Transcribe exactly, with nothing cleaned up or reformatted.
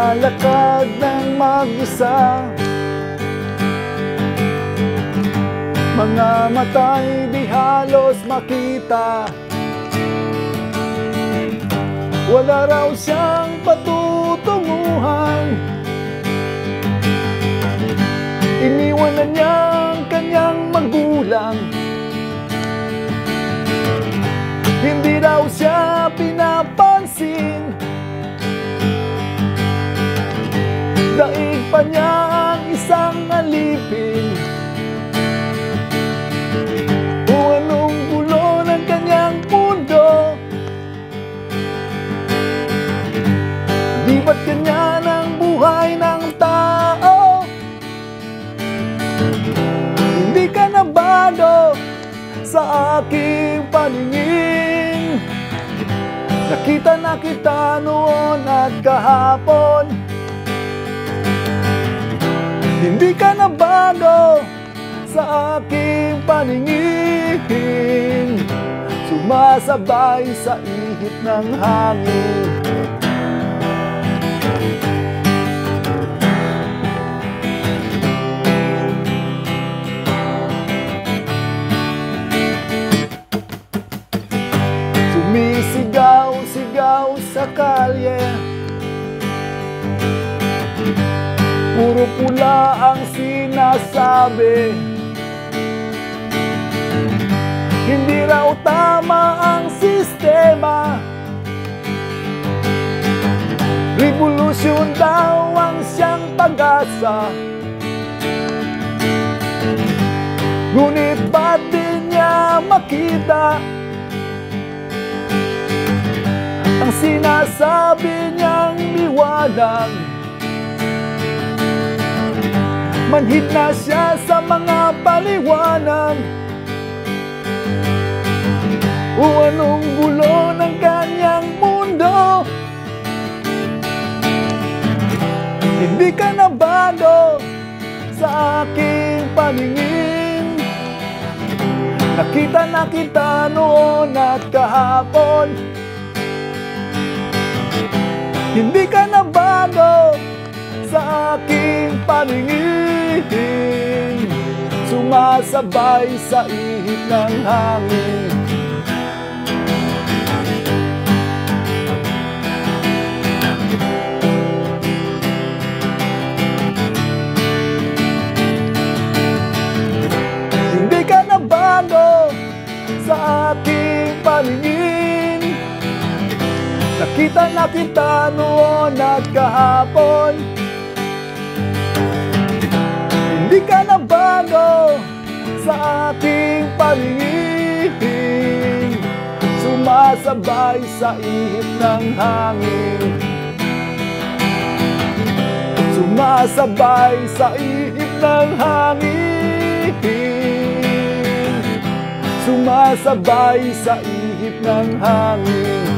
Naglalakad ng mag-isa, mga mata'y di halos makita. Wala raw siyang patutunguhan, iniwan na niya ang kanyang magulang. Hindi raw siya pinapansin, daig pa niya ang isang alipin. Kung anong gulo ng kanyang mundo, di ba't ganyan ang buhay ng tao? Hindi ka na bago sa aking paningin. Nakita na kita noon at kahapon. Hindi ka na bago sa aking paningin, sumasabay sa ihip ng hangin. Sumisigaw-sigaw sa kalye, puro pula ang sinasabi. Hindi raw tama ang sistema, revolusyon daw ang siyang pag-asa. Ngunit ba't di niya makita ang sinasabi niyang liwanag? Manhid na siya sa mga paliwanag. O anong gulo ng kanyang mundo? Hindi ka na bago sa aking paningin. Nakita na kita noon at kahapon. Hindi ka na bago sa aking paningin, sumasabay sa ihip ng hangin. Hindi ka na bago sa aking paningin. Nakita na kita noon at kahapon. Hindi ka na bago sa aking paningin, sumasabay sa ihip ng hangin. Sumasabay sa ihip ng hangin, sumasabay sa ihip ng hangin.